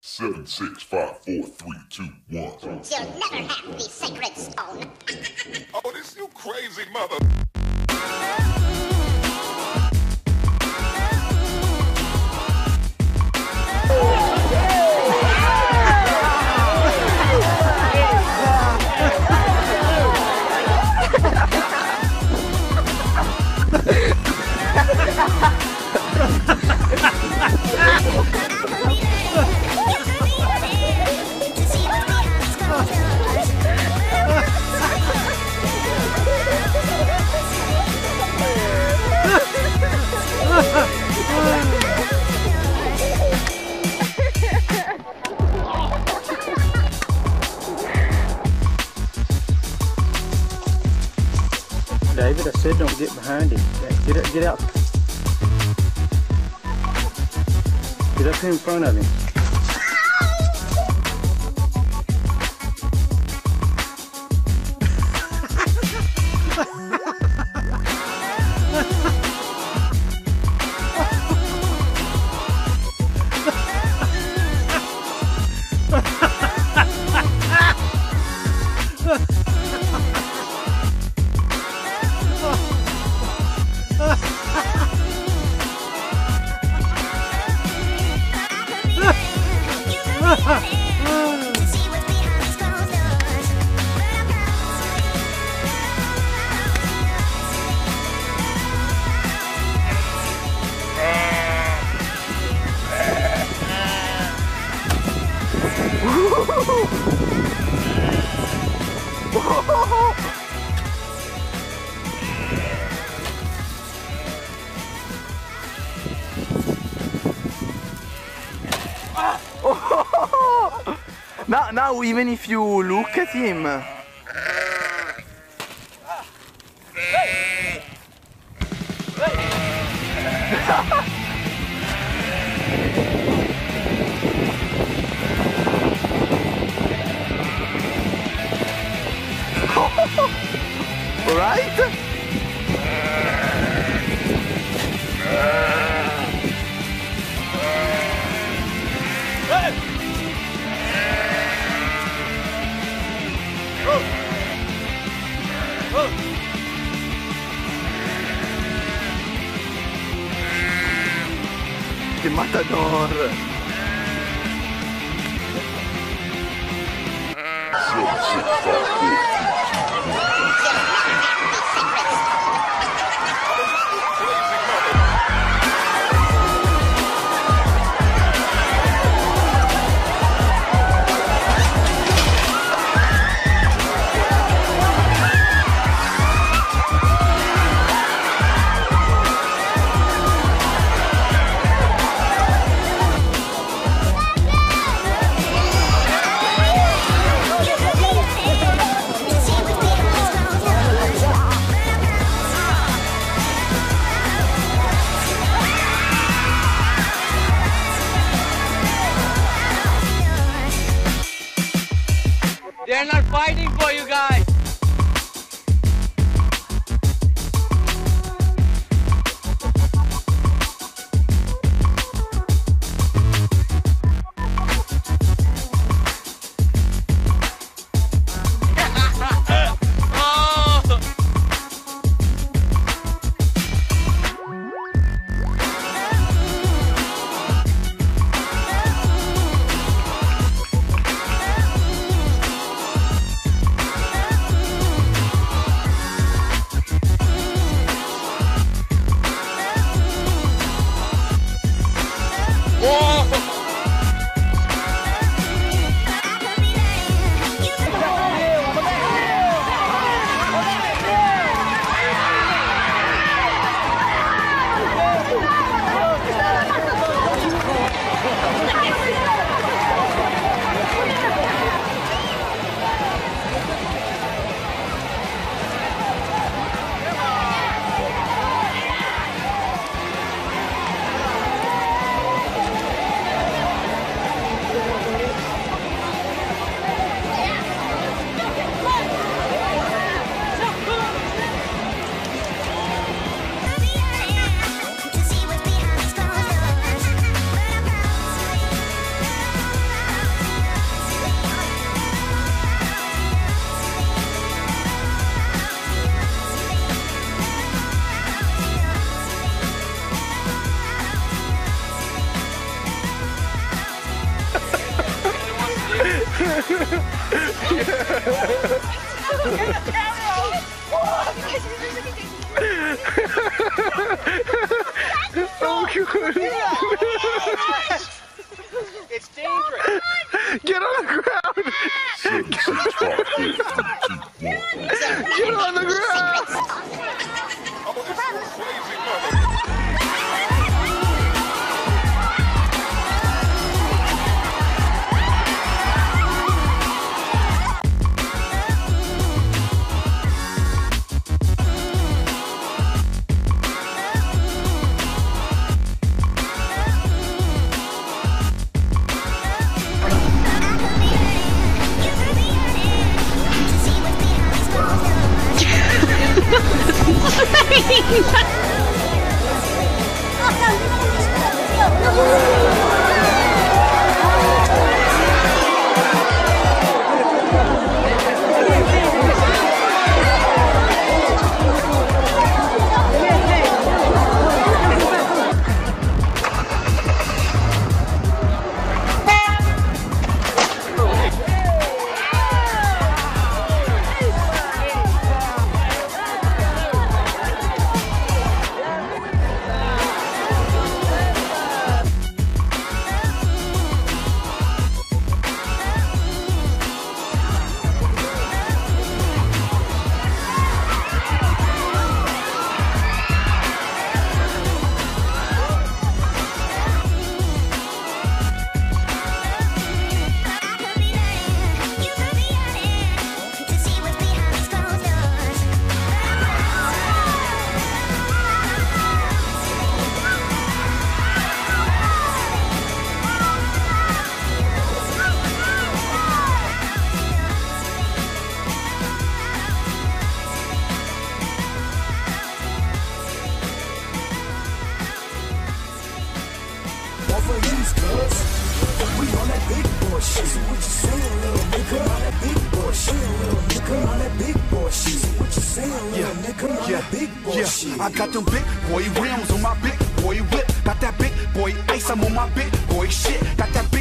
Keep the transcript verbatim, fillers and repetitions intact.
Seven, six, five, four, three, two, one. You'll never have the sacred stone. Oh, this you crazy mother. David, I said don't get behind him. Get up, get out. Get up here in front of him. Now, now even if you look at him. Right? ¡Qué matador! They're not fighting for you guys. Oh, good. It's dangerous. Get on the ground. Seven, six, five, four, three, two, one. Get on the ground. Oh, this is crazy, mother. We on that big boy shit. So what you saying, little nigga? On that big boy shit, little nigga. On that big boy shit. So what you saying, little nigga? On that big boy yeah. shit. I got them big boy rims on my big boy whip. Got that big boy ice, I'm on my big boy shit. Got that